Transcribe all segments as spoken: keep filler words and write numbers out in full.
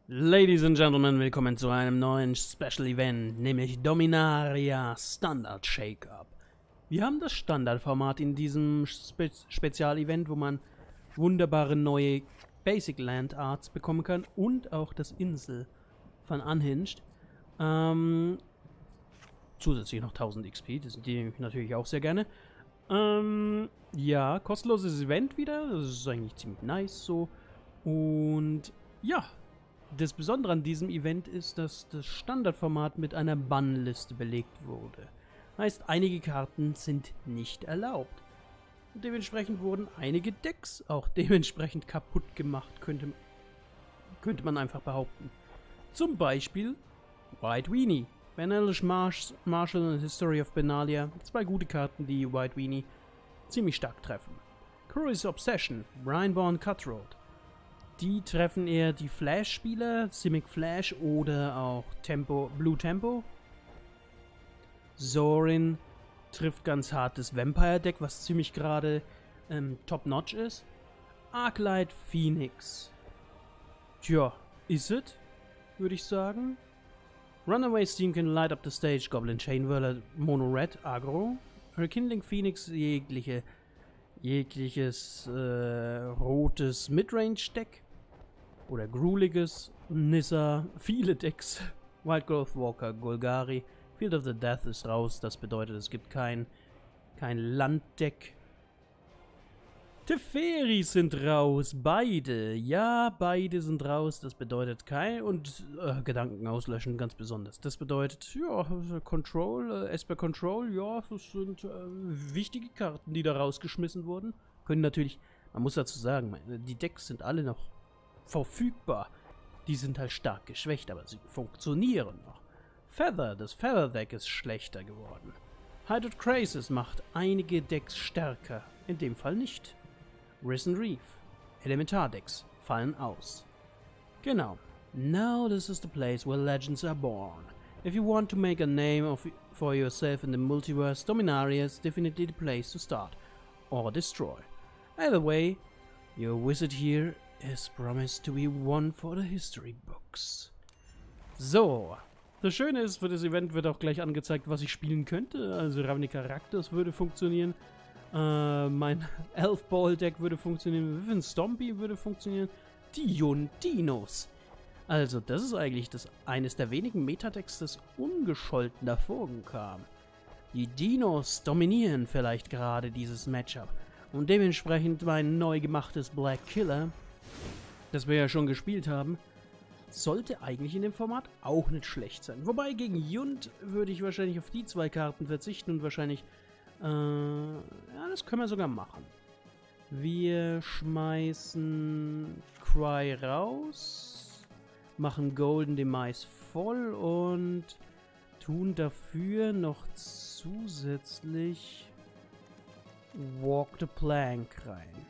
Ladies and Gentlemen, willkommen zu einem neuen Special Event, nämlich Dominaria Standard Shake-Up. Wir haben das Standardformat in diesem Spe Spezialevent, wo man wunderbare neue Basic Land Arts bekommen kann und auch das Insel von Unhinged. Ähm, zusätzlich noch tausend X P, das sind die natürlich auch sehr gerne. Ähm, ja, kostenloses Event wieder, das ist eigentlich ziemlich nice so. Und ja, das Besondere an diesem Event ist, dass das Standardformat mit einer Bannliste belegt wurde. Heißt, einige Karten sind nicht erlaubt. Und dementsprechend wurden einige Decks auch dementsprechend kaputt gemacht, könnte, könnte man einfach behaupten. Zum Beispiel White Weenie, Benalish Marsh, Marshall und History of Benalia, zwei gute Karten, die White Weenie ziemlich stark treffen. Curious Obsession, Brineborn Cutthroat. Die treffen eher die Flash-Spieler, Simic Flash oder auch Tempo, Blue Tempo. Zorin trifft ganz hart das Vampire-Deck, was ziemlich gerade ähm, top-notch ist. Arclight Phoenix. Tja, is it? Würde ich sagen. Runaway Steam can light up the stage, Goblin Chainwhirler, Mono Red, Aggro. Rekindling Phoenix, jegliche, jegliches äh, rotes Midrange-Deck. Oder grueliges, Nissa, viele Decks. Wildgrowth Walker, Golgari. Field of the Death ist raus, das bedeutet, es gibt kein, kein Landdeck. Teferis sind raus, beide. Ja, beide sind raus, das bedeutet kein. Und äh, Gedanken auslöschen, ganz besonders. Das bedeutet, ja, Control, äh, Esper Control, ja, das sind äh, wichtige Karten, die da rausgeschmissen wurden. Können natürlich, man muss dazu sagen, die Decks sind alle noch verfügbar. Die sind halt stark geschwächt, aber sie funktionieren noch. Feather, das Feather Deck ist schlechter geworden. Hydroid Crisis macht einige Decks stärker, in dem Fall nicht. Risen Reef, Elementar-Decks fallen aus. Genau. Now this is the place where legends are born. If you want to make a name of, for yourself in the multiverse, Dominaria is definitely the place to start. Or destroy. Either way, your visit here is promised to be one for the history books. So. Das Schöne ist, für das Event wird auch gleich angezeigt, was ich spielen könnte. Also Ravnica Rakdos würde funktionieren. Äh, mein Elf Ball Deck würde funktionieren. Vivian Stompy würde funktionieren. Dion Dinos. Also das ist eigentlich das eines der wenigen Metadecks, das ungescholten davor kam. Die Dinos dominieren vielleicht gerade dieses Matchup. Und dementsprechend mein neu gemachtes Black Killer, das wir ja schon gespielt haben, sollte eigentlich in dem Format auch nicht schlecht sein. Wobei gegen Yund würde ich wahrscheinlich auf die zwei Karten verzichten und wahrscheinlich, äh, ja, das können wir sogar machen. Wir schmeißen Cry raus, machen Golden Demise voll und tun dafür noch zusätzlich Walk the Plank rein.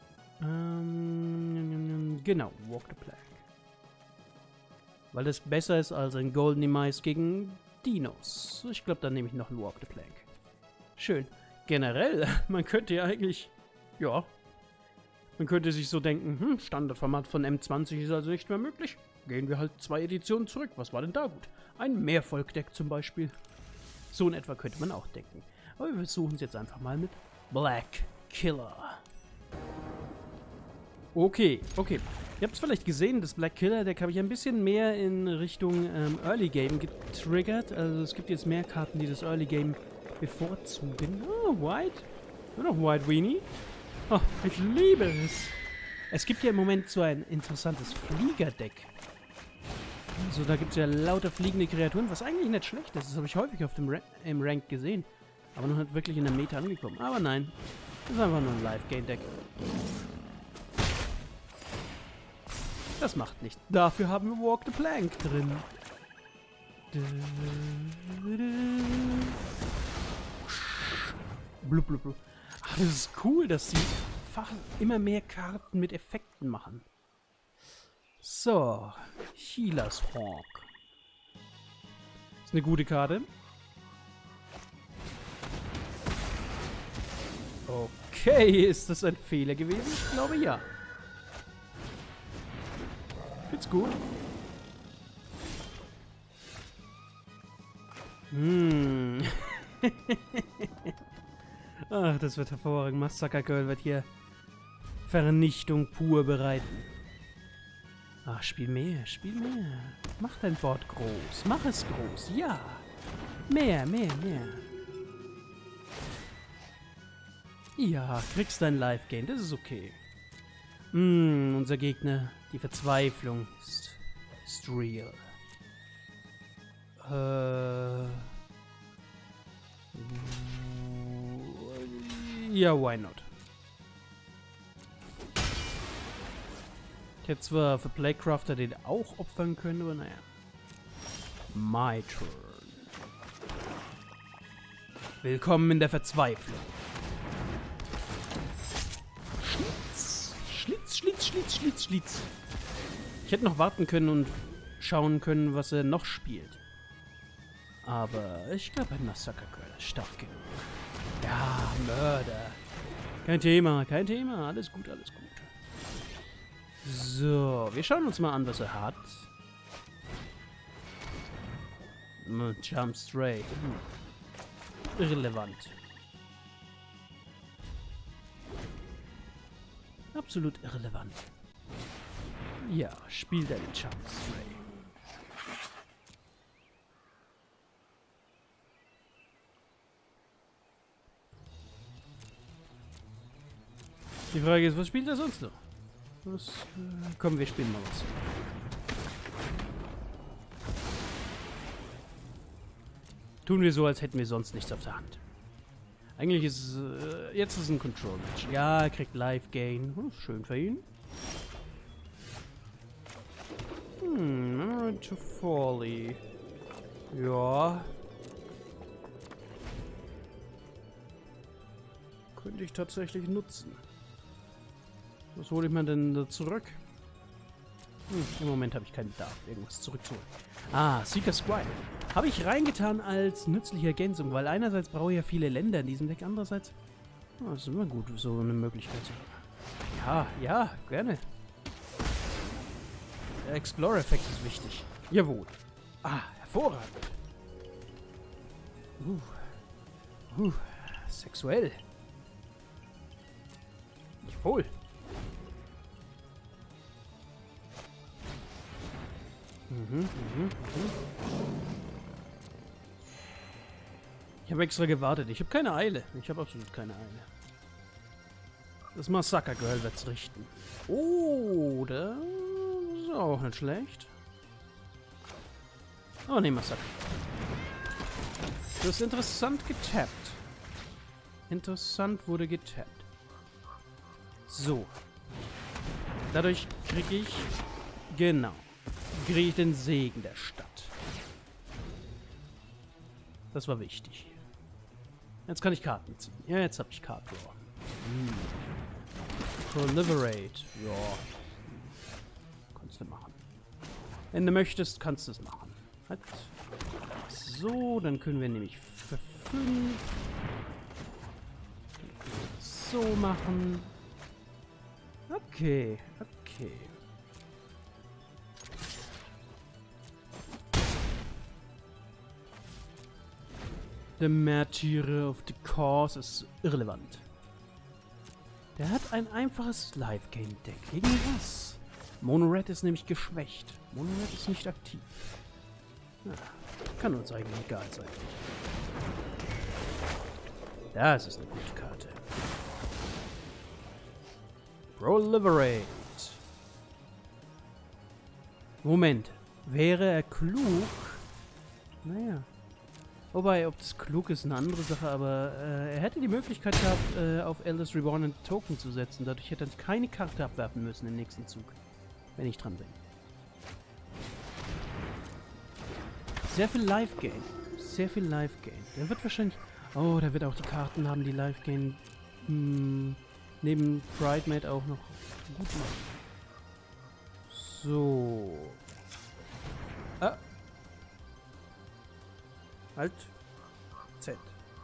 Ähm, genau, Walk the Plank. Weil das besser ist als ein Golden Demise gegen Dinos. Ich glaube, dann nehme ich noch einen Walk the Plank. Schön. Generell, man könnte ja eigentlich, ja, man könnte sich so denken, hm, Standardformat von M zwanzig ist also nicht mehr möglich. Gehen wir halt zwei Editionen zurück. Was war denn da gut? Ein Mehrvolk-Deck zum Beispiel. So in etwa könnte man auch denken. Aber wir versuchen es jetzt einfach mal mit Black Killer. Okay, okay. Ihr habt es vielleicht gesehen, das Black Killer Deck habe ich ein bisschen mehr in Richtung ähm, Early Game getriggert. Also es gibt jetzt mehr Karten, die das Early Game bevorzugen. Oh, White. Nur noch White Weenie. Oh, ich liebe es. Es gibt ja im Moment so ein interessantes Flieger-Deck. Also da gibt es ja lauter fliegende Kreaturen, was eigentlich nicht schlecht ist. Das habe ich häufig auf dem Ra im Rank gesehen. Aber noch nicht wirklich in der Meta angekommen. Aber nein, das ist einfach nur ein Live-Game-Deck. Das macht nichts. Dafür haben wir Walk the Plank drin. Blub, blub, blub. Ach, das ist cool, dass sie immer mehr Karten mit Effekten machen. So. Healer's Hawk. Ist eine gute Karte. Okay, ist das ein Fehler gewesen? Ich glaube ja. Find's gut. Hm. Ach, das wird hervorragend. Massacre Girl wird hier Vernichtung pur bereiten. Ach, spiel mehr, spiel mehr. Mach dein Board groß. Mach es groß, ja. Mehr, mehr, mehr. Ja, kriegst dein Live-Gain, das ist okay. Hm, unser Gegner, die Verzweiflung ist, ist real. Äh... Ja, why not? Ich hätte zwar für Playcrafter den auch opfern können, aber naja. My turn. Willkommen in der Verzweiflung. Schlitz, Schlitz, Schlitz, Schlitz, Schlitz, Schlitz. Ich hätte noch warten können und schauen können, was er noch spielt. Aber ich glaube, ein Massacre Girl ist stark genug. Ja, Mörder. Kein Thema, kein Thema. Alles gut, alles gut. So, wir schauen uns mal an, was er hat. Jump straight. Hm. Irrelevant. Absolut irrelevant. Ja, spiel deinen Jump straight. Die Frage ist, was spielt er sonst noch? Was, äh, komm, wir spielen mal was. Tun wir so, als hätten wir sonst nichts auf der Hand. Eigentlich ist äh, jetzt ist ein Control-Match. Ja, er kriegt Live-Gain. Hm, schön für ihn. Hm, Memory to Folly. Ja. Könnte ich tatsächlich nutzen. Was hole ich mir denn da zurück? Hm, im Moment habe ich keinen Bedarf, irgendwas zurückzuholen. Ah, Seeker Squire. Habe ich reingetan als nützliche Ergänzung, weil einerseits brauche ich ja viele Länder in diesem Deck, andererseits... Oh, das ist immer gut, so eine Möglichkeit zu haben. Ja, ja, gerne. Der Explorer-Effekt ist wichtig. Jawohl. Ah, hervorragend. Uh. Uh, sexuell. Jawohl. Mhm, mhm, mhm. Ich habe extra gewartet. Ich habe keine Eile. Ich habe absolut keine Eile. Das Massacre Girl wird's richten. Oh, das ist auch nicht schlecht. Oh ne, Massacre. Du hast interessant getappt. Interessant wurde getappt. So. Dadurch kriege ich... Genau. Kriege ich den Segen der Stadt. Das war wichtig. Jetzt kann ich Karten ziehen. Ja, jetzt habe ich Karten. Hm. Proliferate. Ja. Kannst du machen. Wenn du möchtest, kannst du es machen. Halt. So, dann können wir nämlich für fünf so machen. Okay, okay. Der Märtyrer of the Cause ist irrelevant. Der hat ein einfaches Live-Game-Deck. Irgendwas. Mono-Red ist nämlich geschwächt. Mono-Red ist nicht aktiv. Ja, kann uns eigentlich egal sein. Das ist eine gute Karte. Proliferate. Moment. Wäre er klug? Naja. Wobei, ob das klug ist, eine andere Sache, aber äh, er hätte die Möglichkeit gehabt, äh, auf Elders Reborn einen Token zu setzen. Dadurch hätte er keine Karte abwerfen müssen im nächsten Zug. Wenn ich dran bin. Sehr viel Live-Gain. Sehr viel Live-Gain. Der wird wahrscheinlich... Oh, der wird auch die Karten haben, die Live-Gain hm, neben Pridemate auch noch gut machen. So. Ah. Halt. Z.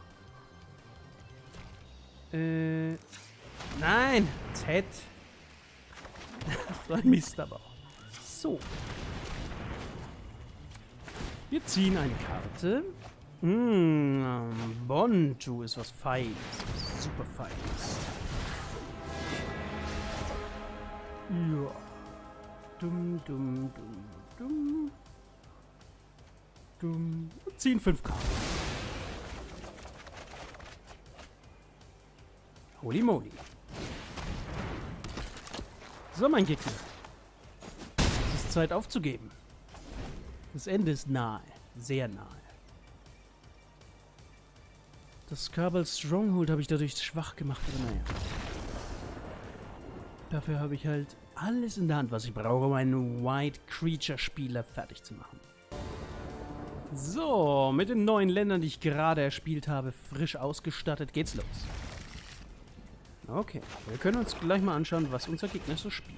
Äh. Nein! Z. So ein Mist aber auch. So. Wir ziehen eine Karte. Mmh, Bontu ist was Feines. Was super Feines. Ja. Dumm, dumm, dumm, dumm. Dumm. Und ziehen fünf Karten. Holy moly. So, mein Gegner. Es ist Zeit aufzugeben. Das Ende ist nahe. Sehr nahe. Das Kabal Stronghold habe ich dadurch schwach gemacht, aber naja. Dafür habe ich halt alles in der Hand, was ich brauche, um einen White Creature Spieler fertig zu machen. So, mit den neuen Ländern, die ich gerade erspielt habe, frisch ausgestattet, geht's los. Okay, wir können uns gleich mal anschauen, was unser Gegner so spielt.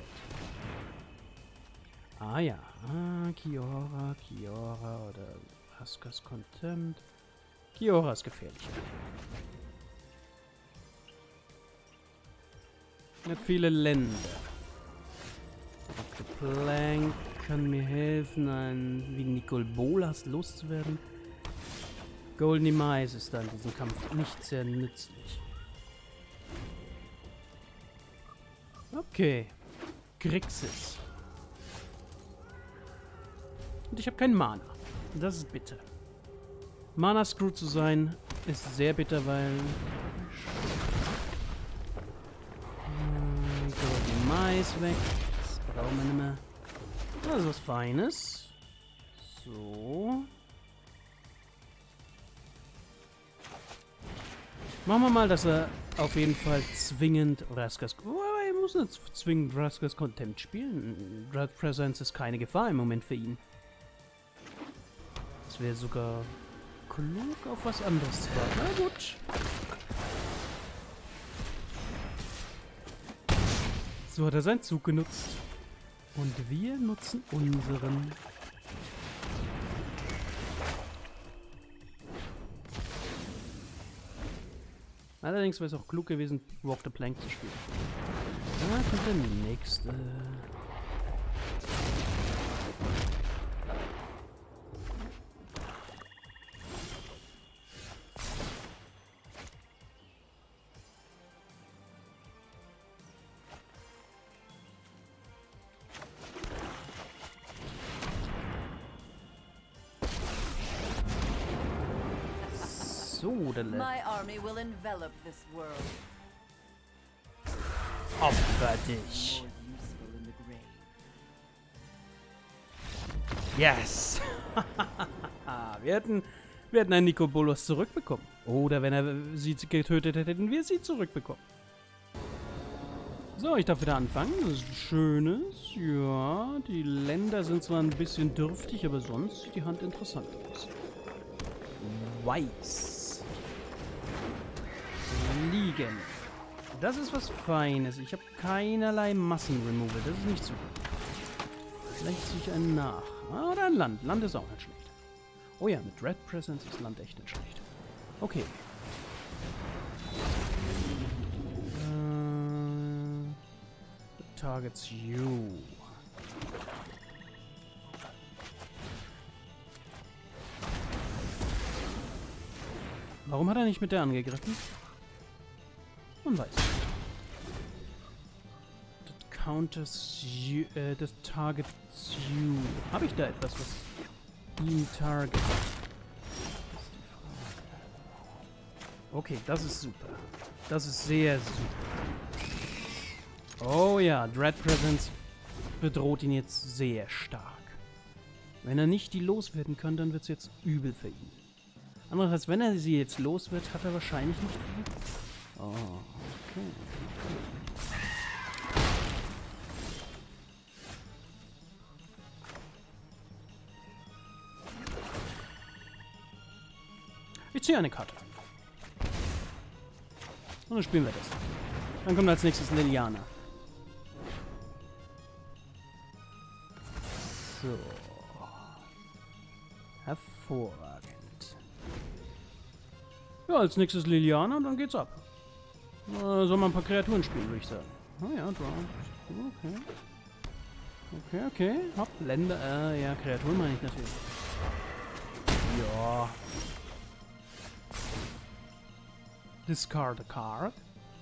Ah ja, ah, Kiora, Kiora oder Raskas Contempt. Kiora ist gefährlich. Nicht viele Länder. Okay, Plank kann mir helfen, ein wie Nicol Bolas loszuwerden. Golden Demise ist da in diesem Kampf nicht sehr nützlich. Okay. Grixis. Und ich habe keinen Mana. Das ist bitter. Mana-Screw zu sein, ist sehr bitter, weil... Hm, Golden Mais weg. Das brauchen wir nicht mehr. Das ist was Feines. So. Machen wir mal, dass er auf jeden Fall zwingend Raskas... Oh, er muss nicht zwingend Raskas Contempt spielen. Dread Presence ist keine Gefahr im Moment für ihn. Das wäre sogar... klug, auf was anderes zu warten. Na gut. So hat er seinen Zug genutzt. Und wir nutzen unseren. Allerdings wäre es auch klug gewesen, Walk the Plank zu spielen. Da kommt der nächste. My army will envelop this world. Opfer dich. Yes! wir hätten, wir hätten einen Nicol Bolas zurückbekommen. Oder wenn er sie getötet hätte, hätten wir sie zurückbekommen. So, ich darf wieder anfangen. Das ist Schönes. Ja, die Länder sind zwar ein bisschen dürftig, aber sonst sieht die Hand interessant aus. Weiß. Liegen. Das ist was Feines. Ich habe keinerlei Massenremoval. Das ist nicht so gut. Vielleicht ziehe ich einen nach. Ah, oder ein Land. Land ist auch nicht schlecht. Oh ja, mit Red Presence ist Land echt nicht schlecht. Okay. Äh, targets you. Warum hat er nicht mit der angegriffen? Man weiß. Das counters you, äh, das targets you. Habe ich da etwas, was ihn target? Das ist die Frage. Okay, das ist super. Das ist sehr super. Oh ja, Dread Presence bedroht ihn jetzt sehr stark. Wenn er nicht die loswerden kann, dann wird es jetzt übel für ihn. Andererseits, wenn er sie jetzt los wird, hat er wahrscheinlich nicht viel. Oh, okay. Ich ziehe eine Karte. Und dann spielen wir das. Dann kommt als nächstes Liliana. So. Hervorragend. Ja, als nächstes Liliana und dann geht's ab. Äh, soll man ein paar Kreaturen spielen, würde ich sagen. Oh ja, draw. Okay. Okay, okay. Hopp, Länder. Äh, ja, Kreaturen meine ich natürlich. Ja. Discard a card.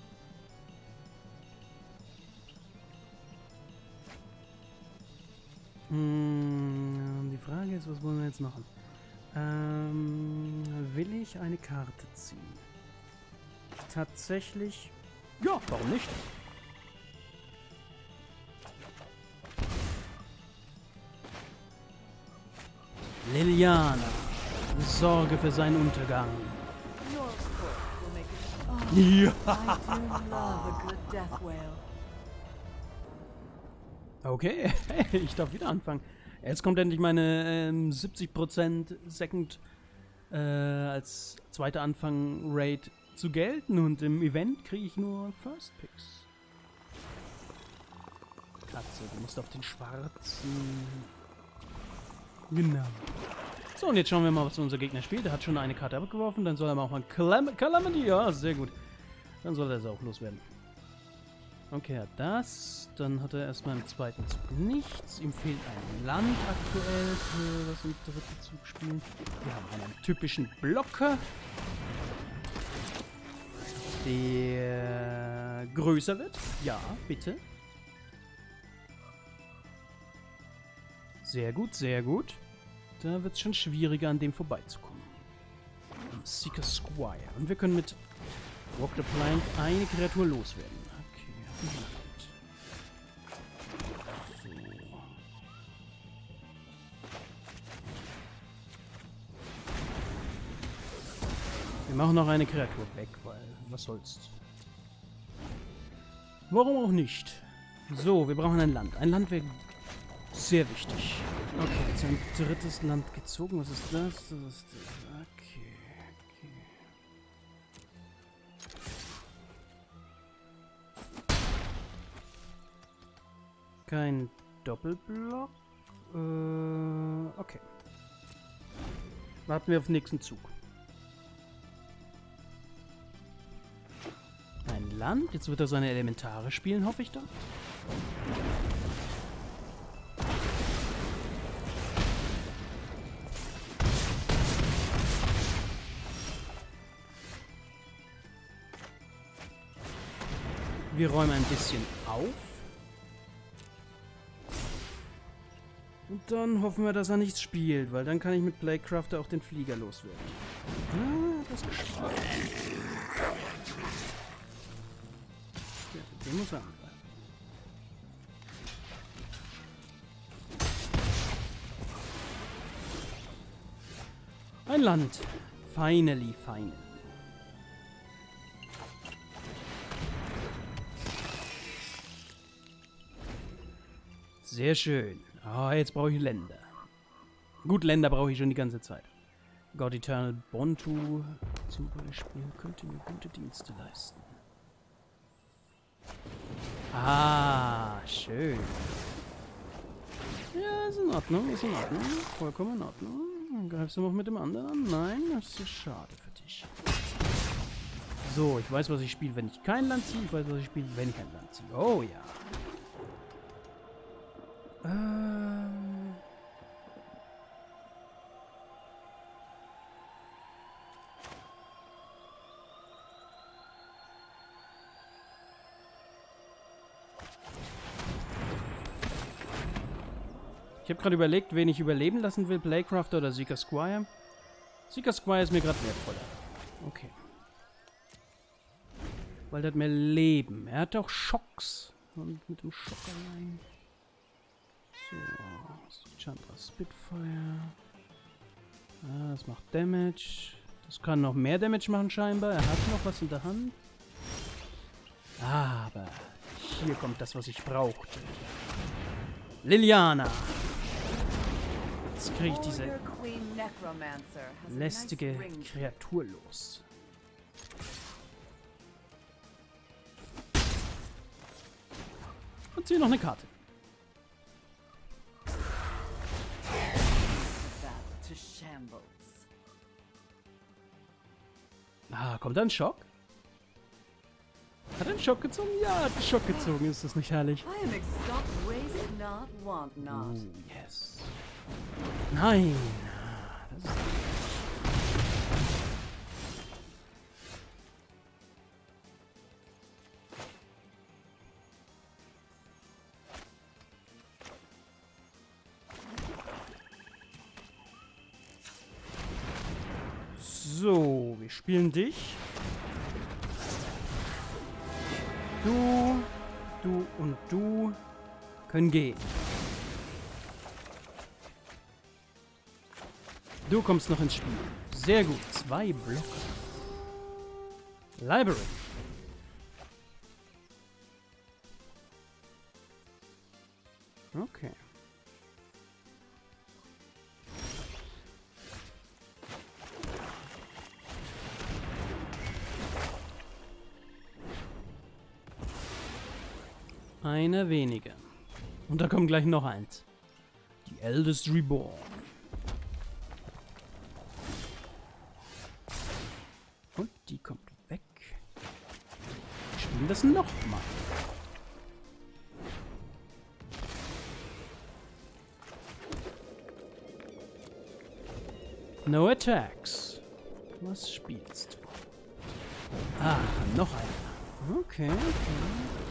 Hm, die Frage ist, was wollen wir jetzt machen? Ähm, will ich eine Karte ziehen? Tatsächlich... Ja, warum nicht? Liliana, sorge für seinen Untergang. Ja. Okay, ich darf wieder anfangen. Jetzt kommt endlich meine ähm, siebzig Prozent Second äh, als zweiter Anfang Raid zu gelten und im Event kriege ich nur First Picks. Katze, du musst auf den schwarzen... Genau. So, und jetzt schauen wir mal, was unser Gegner spielt. Er hat schon eine Karte abgeworfen, dann soll er mal auch mal Calam Calamity. Ja, sehr gut. Dann soll er es auch loswerden. Okay, er hat das. Dann hat er erstmal im zweiten Zug nichts. Ihm fehlt ein Land aktuell, für was im dritten Zug spielen. Wir haben einen typischen Blocker, der größer wird. Ja, bitte. Sehr gut, sehr gut. Da wird es schon schwieriger, an dem vorbeizukommen. Seeker Squire. Und wir können mit Walk the Plank eine Kreatur loswerden. Okay, so. Wir machen noch eine Kreatur weg, weil was soll's. Warum auch nicht? So, wir brauchen ein Land. Ein Land wäre sehr wichtig. Okay, jetzt ein drittes Land gezogen. Was ist das? Das ist das. Okay, okay. Kein Doppelblock. Äh, okay. Warten wir auf den nächsten Zug. Ein Land. Jetzt wird er seine Elementare spielen, hoffe ich doch. Wir räumen ein bisschen auf. Und dann hoffen wir, dass er nichts spielt, weil dann kann ich mit Plaguecrafter auch den Flieger loswerden. Ah, das geschafft. Ja, den muss er angreifen. Ein Land. Finally, finally. Sehr schön. Ah, jetzt brauche ich Länder. Gut, Länder brauche ich schon die ganze Zeit. God Eternal Bontu zum Beispiel könnte mir gute Dienste leisten. Ah, schön. Ja, ist in Ordnung, ist in Ordnung. Vollkommen in Ordnung. Dann greifst du noch mit dem anderen an? Nein, das ist schade für dich. So, ich weiß, was ich spiele, wenn ich kein Land ziehe. Ich weiß, was ich spiele, wenn ich ein Land ziehe. Oh ja. Ähm. Ich habe gerade überlegt, wen ich überleben lassen will, Plaguecrafter oder Seeker Squire. Seeker Squire ist mir gerade wertvoller. Okay. Weil der hat mehr Leben. Er hat auch Schocks. Und mit dem Schock allein. So, Chandra Spitfire. Ah, das macht Damage. Das kann noch mehr Damage machen scheinbar. Er hat noch was in der Hand. Aber hier kommt das, was ich brauchte. Liliana. Jetzt kriege ich diese lästige Kreatur los. Und ziehe noch eine Karte. Ah, kommt da ein Schock? Hat er einen Schock gezogen? Ja, hat einen Schock gezogen. Ist das nicht herrlich? Oh, yes. Nein. Das ist spielen dich. Du, du und du können gehen. Du kommst noch ins Spiel. Sehr gut. Zwei Blöcke. Library. Okay. Einer weniger. Und da kommt gleich noch eins. Die Eldest Reborn. Und die kommt weg. Wir spielen das nochmal. No attacks. Was spielst du? Ah, noch einer. Okay, okay.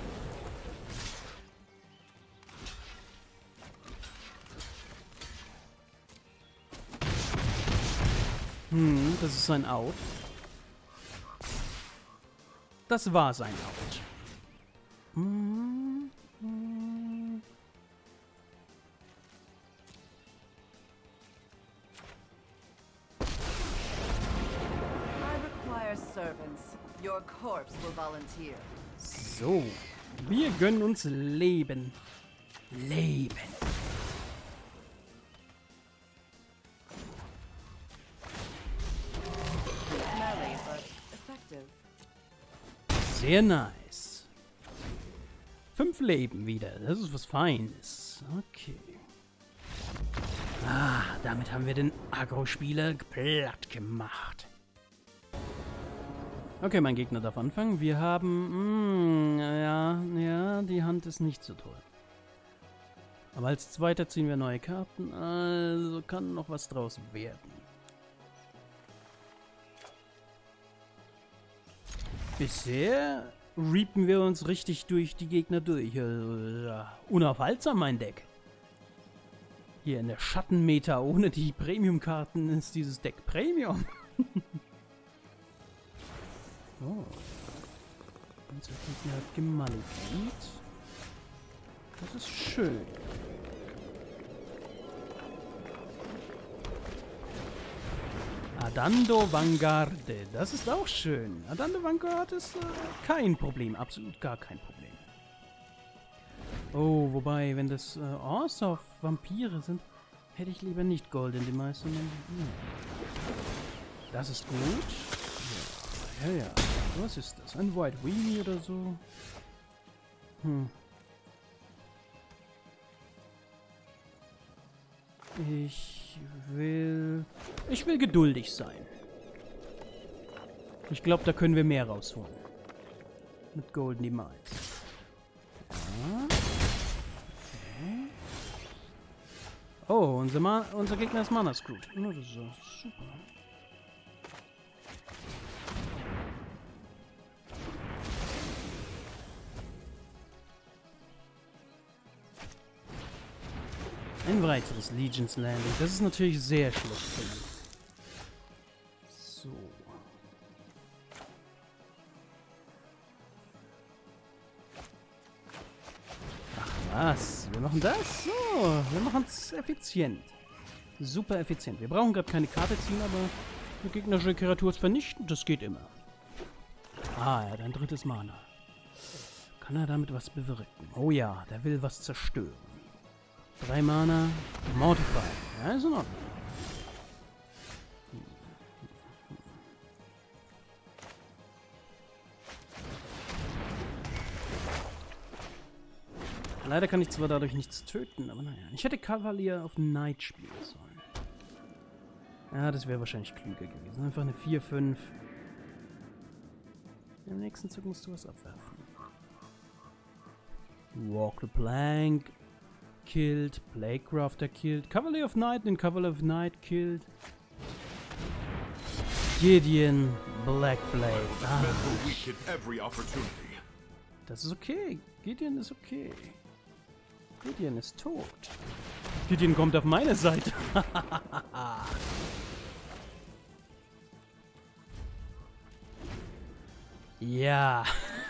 Hm, das ist sein Out. Das war sein Out. Hm, hm. I require servants. Your corpse will volunteer. So, wir gönnen uns Leben. Leben. Sehr nice. Fünf Leben wieder. Das ist was Feines. Okay. Ah, damit haben wir den Agro-Spieler platt gemacht. Okay, mein Gegner darf anfangen. Wir haben... Mh, ja, ja, die Hand ist nicht so toll. Aber als Zweiter ziehen wir neue Karten. Also kann noch was draus werden. Bisher reapen wir uns richtig durch die Gegner durch. Also, ja, unaufhaltsam mein Deck. Hier in der Schattenmeta ohne die Premium-Karten ist dieses Deck Premium. Oh. Unser Gegner hat gemalikiert. Das ist schön. Adando Vanguarde, das ist auch schön. Adando Vanguarde ist äh, kein Problem, absolut gar kein Problem. Oh, wobei, wenn das äh, Orsoff Vampire sind, hätte ich lieber nicht Gold in die meisten. Hm. Das ist gut. Ja, ja, ja. Was ist das? Ein White Weenie oder so? Hm. Ich will... Ich will geduldig sein. Ich glaube, da können wir mehr rausholen. Mit Golden Demise. Ja. Okay. Oh, unser, Ma unser Gegner ist Mana Screwed. Oh, das ist uh, super. Ein weiteres Legion's Landing. Das ist natürlich sehr schlecht für ihn. So. Ach was, wir machen das? So, wir machen es effizient. Super effizient. Wir brauchen gerade keine Karte ziehen, aber eine gegnerische Kreatur vernichten, das geht immer. Ah, er hat ein drittes Mana. Kann er damit was bewirken? Oh ja, der will was zerstören. Drei Mana. Mortify. Ja, ist in Ordnung. Leider kann ich zwar dadurch nichts töten, aber naja. Ich hätte Kavalier auf Knight spielen sollen. Ja, das wäre wahrscheinlich klüger gewesen. Einfach eine vier fünf. Im nächsten Zug musst du was abwerfen. Walk the Plank. Killed. Plaguecrafter killed. Cavalier of Night, den Cavalier of Night killed. Gideon Blackblade. Ah. Das ist okay. Gideon ist okay. Gideon ist tot. Gideon kommt auf meine Seite. Ja.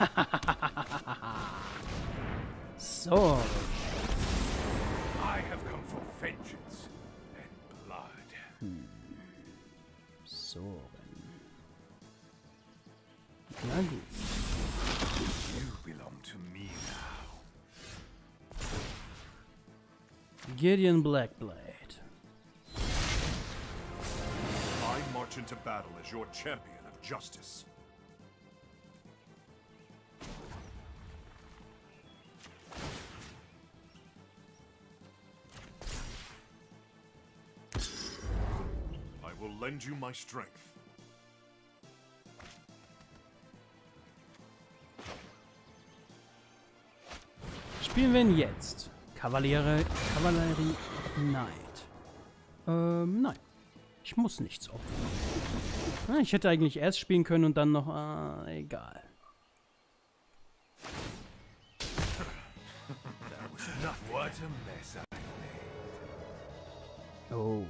So. I have come for vengeance and blood. Hm. So. Na gut. You belong to me now. Gideon Blackblade. I march into battle as your champion of justice. I will lend you my strength. Spielen wir ihn jetzt? Kavaliere, Kavallerie Knight. Ähm, nein. Ich muss nichts opfern. Ich hätte eigentlich erst spielen können und dann noch, äh, egal. What a mess I made. Oh.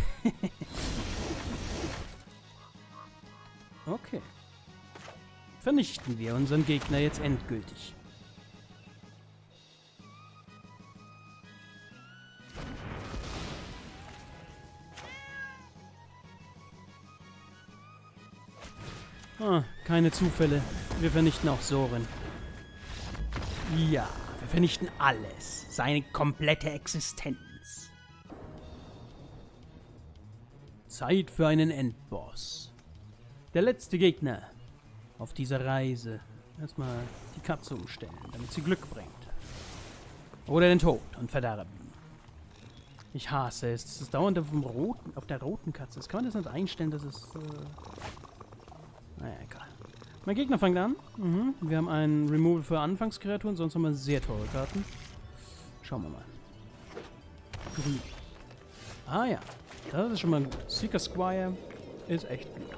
Okay. Vernichten wir unseren Gegner jetzt endgültig. Ah, keine Zufälle. Wir vernichten auch Soren. Ja, wir vernichten alles. Seine komplette Existenz. Zeit für einen Endboss. Der letzte Gegner auf dieser Reise. Erstmal die Katze umstellen, damit sie Glück bringt. Oder den Tod und Verderben. Ich hasse es. Es ist dauernd auf, dem roten, auf der roten Katze. Das kann man das nicht einstellen, dass es... Äh naja, egal. Mein Gegner fängt an. Mhm. Wir haben einen Removal für Anfangskreaturen, sonst haben wir sehr teure Karten. Schauen wir mal. Grün. Ah ja, das ist schon mal gut. Seeker Squire ist echt gut.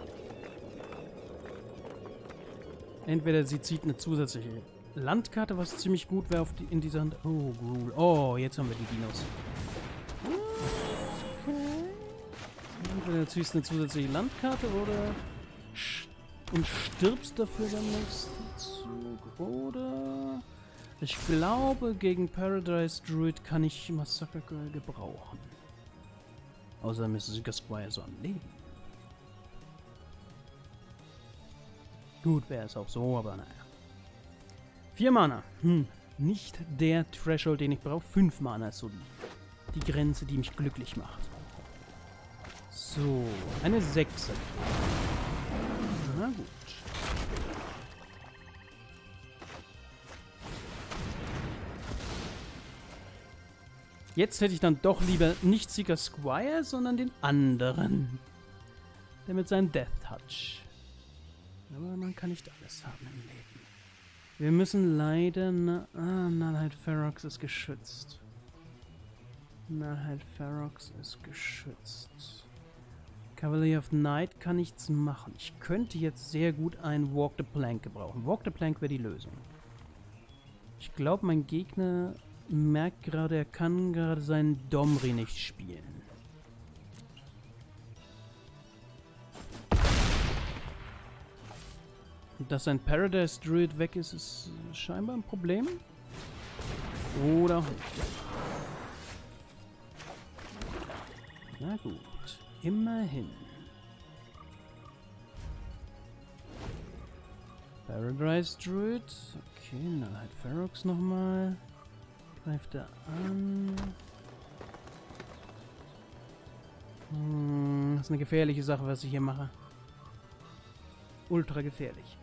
Entweder sie zieht eine zusätzliche Landkarte, was ziemlich gut wäre die, in dieser Hand. Oh, Gruul. Oh, jetzt haben wir die Dinos. Okay. Entweder du ziehst eine zusätzliche Landkarte oder... und stirbst dafür beim nächsten Zug, oder? Ich glaube, gegen Paradise Druid kann ich Massacre Girl gebrauchen. Außerdem ist Seeker Squire so am Leben. Gut, wäre es auch so, aber naja. Vier Mana. Hm, nicht der Threshold, den ich brauche. Fünf Mana ist so die, die Grenze, die mich glücklich macht. So, eine Sechse. Na gut. Jetzt hätte ich dann doch lieber nicht Seeker Squire, sondern den anderen. Der mit seinem Death Touch. Aber man kann nicht alles haben im Leben. Wir müssen leider... Na ah, Nullhide Ferox ist geschützt. Nullhide Ferox ist geschützt. Cavalier of Night kann nichts machen. Ich könnte jetzt sehr gut einen Walk the Plank gebrauchen. Walk the Plank wäre die Lösung. Ich glaube, mein Gegner merkt gerade, er kann gerade seinen Domri nicht spielen. Und dass ein Paradise Druid weg ist, ist scheinbar ein Problem. Oder auch nicht. Na gut. Immerhin. Paradise Druid. Okay, dann halt Ferox nochmal. Greift er an. Hm, das ist eine gefährliche Sache, was ich hier mache. Ultra gefährlich.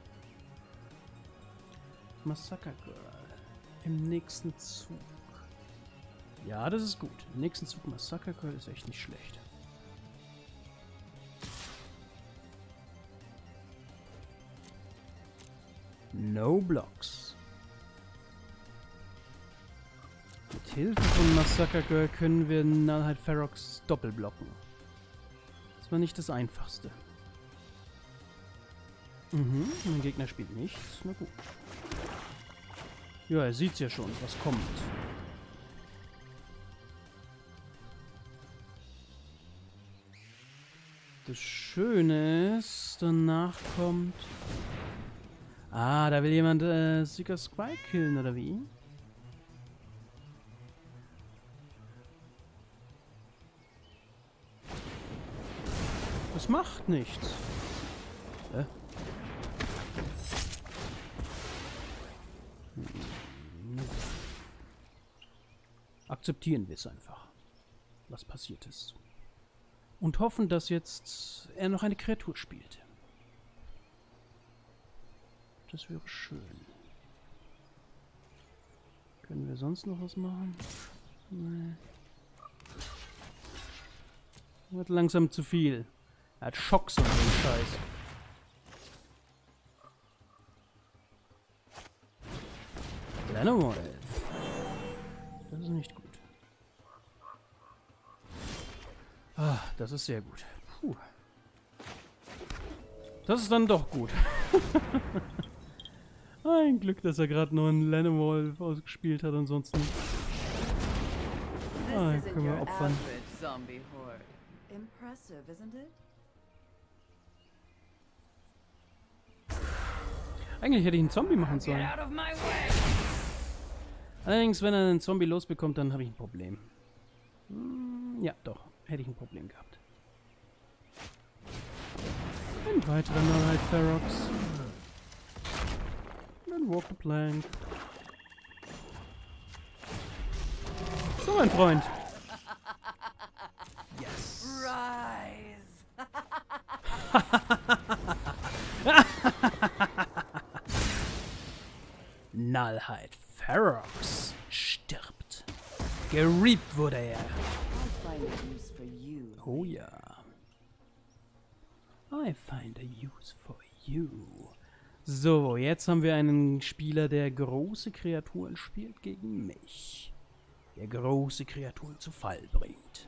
Massacre Girl. Im nächsten Zug. Ja, das ist gut. Im nächsten Zug Massacre Girl ist echt nicht schlecht. No Blocks. Mit Hilfe von Massacre Girl können wir Nullhide Ferox doppelblocken. Das war nicht das Einfachste. Mhm, mein Gegner spielt nichts. Na gut. Ja, er sieht's ja schon, was kommt. Das Schöne ist, danach kommt... Ah, da will jemand äh, Seeker Squire killen, oder wie? Das macht nichts. Äh. Hm. Akzeptieren wir es einfach, was passiert ist. Und hoffen, dass jetzt er noch eine Kreatur spielt. Das wäre schön. Können wir sonst noch was machen? Nee. Wird langsam zu viel. Er hat Schocks und so einen Scheiß. Llanowolf. Das ist nicht gut. Ah, das ist sehr gut. Puh. Das ist dann doch gut. Ein Glück, dass er gerade nur einen Llanowolf ausgespielt hat, ansonsten. Ah, können wir opfern. Impressive, isn't it? Eigentlich hätte ich einen Zombie machen sollen. Allerdings, wenn er einen Zombie losbekommt, dann habe ich ein Problem. Hm, ja, doch. Hätte ich ein Problem gehabt. Ein weiterer Nullhide Ferox. Dann Walk the Plank. So, mein Freund. Yes. Rise. Nullhide Ferox stirbt. Gereapt wurde er. Oh ja. I find a use for you. So, jetzt haben wir einen Spieler, der große Kreaturen spielt gegen mich. Der große Kreaturen zu Fall bringt.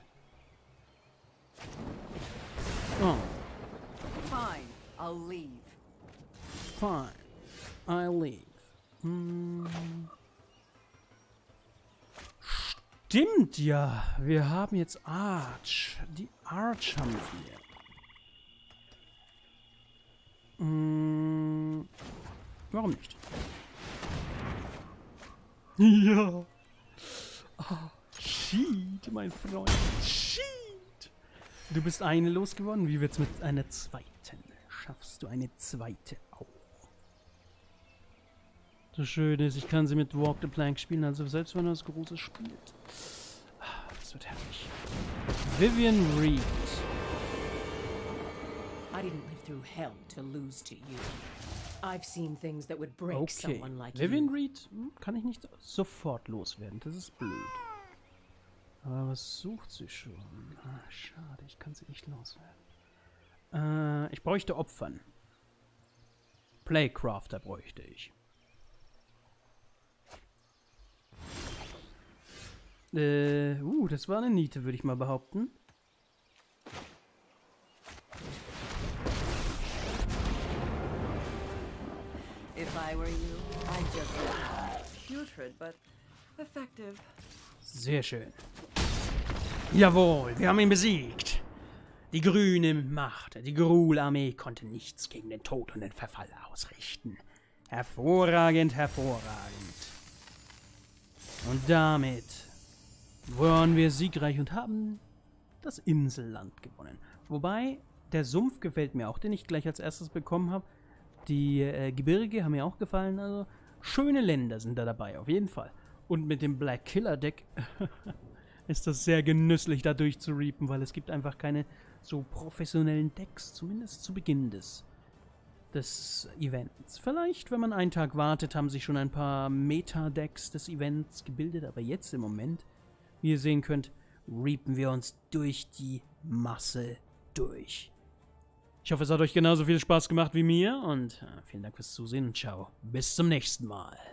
Oh. Fine, I'll leave. Fine, I'll leave. Hm. Stimmt ja, wir haben jetzt Arch. Die Arch haben wir. Hm. Warum nicht? Ja. Oh, shit, mein Freund. Shit. Du bist eine losgeworden. Wie wird's mit einer zweiten? Schaffst du eine zweite auch? Das Schöne ist, ich kann sie mit Walk the Plank spielen, also selbst wenn er was Großes spielt. Das wird herrlich. Vivian Reed. I didn't live through hell to lose to you. I've seen things that would break Okay. someone like Vivian you. Reed hm, kann ich nicht sofort loswerden. Das ist blöd. Aber was sucht sie schon? Ah, schade, ich kann sie nicht loswerden. Äh, ich bräuchte Opfern. Playcrafter bräuchte ich. Äh, uh, das war eine Niete, würde ich mal behaupten. If I were you, I'd just putrid, but effective. Sehr schön. Jawohl, wir haben ihn besiegt. Die grüne Macht, die Gruul-Armee konnte nichts gegen den Tod und den Verfall ausrichten. Hervorragend, hervorragend. Und damit waren wir siegreich und haben das Inselland gewonnen. Wobei, der Sumpf gefällt mir auch, den ich gleich als erstes bekommen habe. Die äh, Gebirge haben mir auch gefallen, also schöne Länder sind da dabei, auf jeden Fall. Und mit dem Black Killer Deck ist das sehr genüsslich, da durchzureapen, weil es gibt einfach keine so professionellen Decks, zumindest zu Beginn des, des Events. Vielleicht, wenn man einen Tag wartet, haben sich schon ein paar Meta-Decks des Events gebildet, aber jetzt im Moment, wie ihr sehen könnt, reapen wir uns durch die Masse durch. Ich hoffe, es hat euch genauso viel Spaß gemacht wie mir und äh, vielen Dank fürs Zusehen und ciao. Bis zum nächsten Mal.